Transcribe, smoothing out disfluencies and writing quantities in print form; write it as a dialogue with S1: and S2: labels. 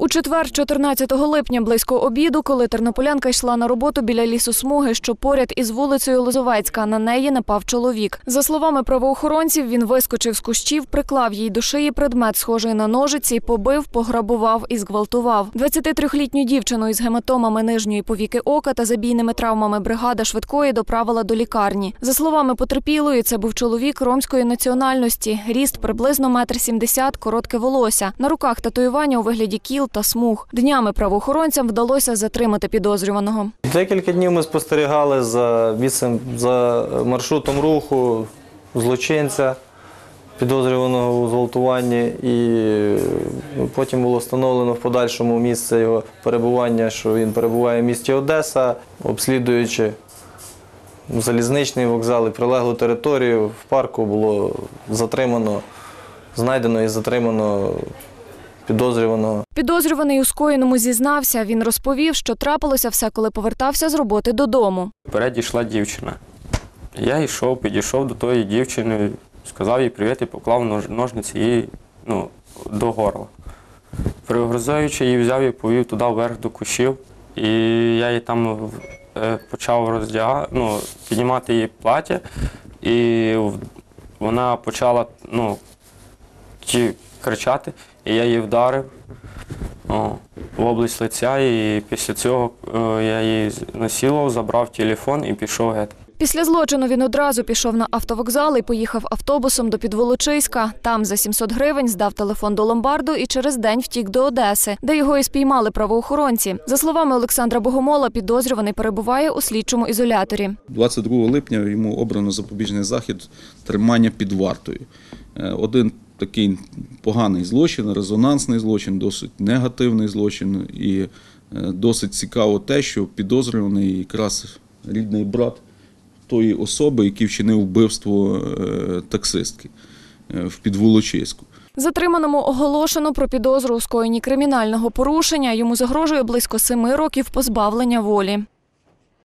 S1: У четвер, 14 липня, близько обіду, коли тернополянка йшла на роботу біля лісосмуги, що поряд із вулицею Лозовецька, на неї напав чоловік. За словами правоохоронців, він вискочив з кущів, приклав їй до шиї предмет, схожий на ножиці, побив, пограбував і зґвалтував. 23-літню дівчину із гематомами нижньої повіки ока та забійними травмами бригада швидкої доправила до лікарні. За словами потерпілої, це був чоловік ромської національності, ріст приблизно 1,70 м, коротке волосся. На руках татуювання у вигляді кіл та смуг. Днями правоохоронцям вдалося затримати підозрюваного.
S2: Декілька днів ми спостерігали за маршрутом руху злочинця, підозрюваного у зґвалтуванні, і потім було встановлено в подальшому місце його перебування, що він перебуває в місті Одеса, обслідуючи залізничний вокзал і прилеглу територію. В парку було знайдено і затримано підозрюваного.
S1: Підозрюваний у скоєному зізнався. Він розповів, що трапилося все, коли повертався з роботи додому.
S3: Вперед йшла дівчина. Я підійшов до тої дівчини, сказав їй привіт і поклав ножниці їй до горла. Пригрозаючи її, взяв і повів туди вверх до кущів. І я її там почав піднімати її плаття, і вона почала кричати, і я її вдарив в область лиця, і після цього я її насилував, забрав телефон і пішов геть.
S1: Після злочину він одразу пішов на автовокзал і поїхав автобусом до Підволочиська. Там за 700 гривень здав телефон до ломбарду і через день втік до Одеси, де його і спіймали правоохоронці. За словами Олександра Богомола, підозрюваний перебуває у слідчому ізоляторі. 22
S4: липня йому обрано запобіжний захід тримання під вартою. Один такий поганий злочин, резонансний злочин, досить негативний злочин. І досить цікаво те, що підозрюваний якраз рідний брат тої особи, який вчинив вбивство таксистки в Підволочиську.
S1: Затриманому оголошено про підозру у скоєнні кримінального порушення. Йому загрожує близько 7 років позбавлення волі.